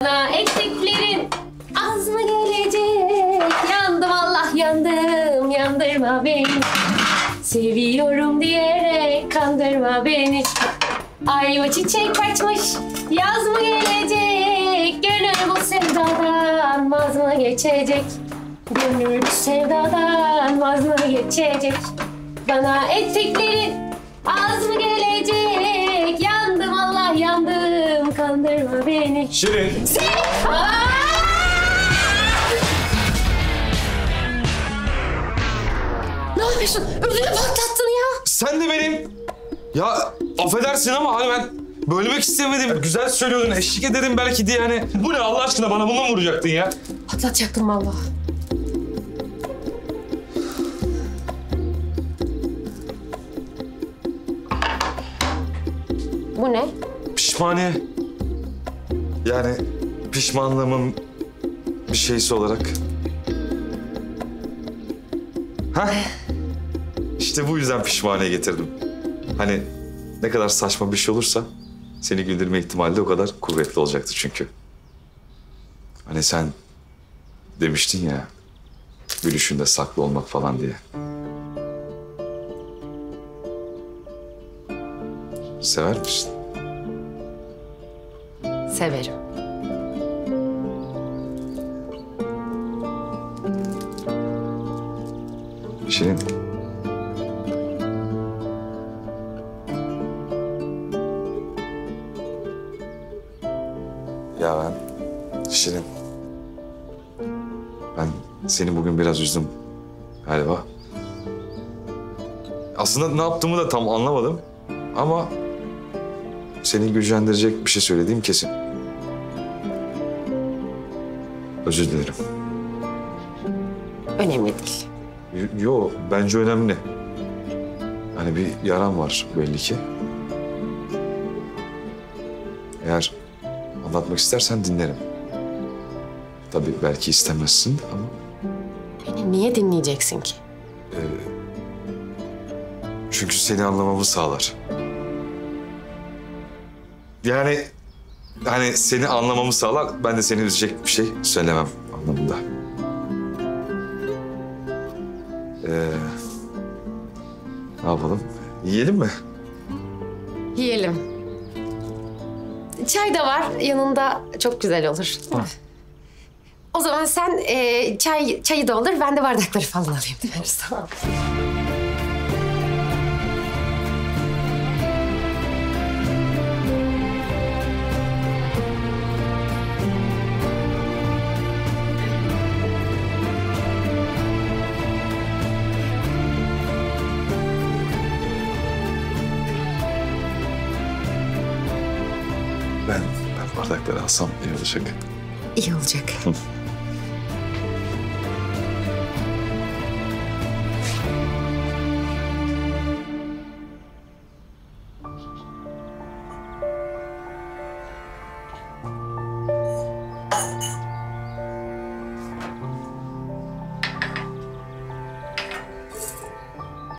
Bana eksiklerin az mı gelecek? Yandım Allah yandım, yandırma beni. Seviyorum diyerek kandırma beni. Ayva çiçek kaçmış, yaz mı gelecek? Gönül bu sevdadan vaz mı geçecek? Gönül bu sevdadan vaz mı geçecek? Bana ettiklerin az mı gelecek? Yandım Allah yandım, kandırma beni. Şirin. Ne yapıyorsun? Ödümü patlattın ya. Sen de benim. Ya affedersin ama hani ben bölmek istemedim. Güzel söylüyordun, eşlik ederim belki diye hani. Bu ne Allah aşkına, bana bunu mu vuracaktın ya? Patlatacaktım vallahi. Bu ne? Pişmaniye. Yani pişmanlığımın bir şeysi olarak. Ha? İşte bu yüzden pişmaniye getirdim. Hani ne kadar saçma bir şey olursa seni güldürme ihtimali de o kadar kuvvetli olacaktı çünkü. Hani sen demiştin ya, gülüşünde saklı olmak falan diye. Sever misin? Severim. Şirin. Ya Şirin. Ben seni bugün biraz üzdüm galiba. Aslında ne yaptığımı da tam anlamadım. Ama seni gücendirecek bir şey söylediğim kesin. Özür dilerim. Önemli değil. Yo, bence önemli. Hani bir yaram var belli ki. Eğer anlatmak istersen dinlerim. Tabii belki istemezsin ama... Beni niye dinleyeceksin ki? Çünkü seni anlamamı sağlar. Yani hani seni anlamamı sağlar, ben de seni üzecek bir şey söylemem anlamında. Ne yapalım? Yiyelim mi? Yiyelim. Çay da var yanında, çok güzel olur. Ha. O zaman sen çayı doldur, ben de bardakları falan alayım. Sağ ol. Ben bardakları alsam iyi olacak. İyi olacak.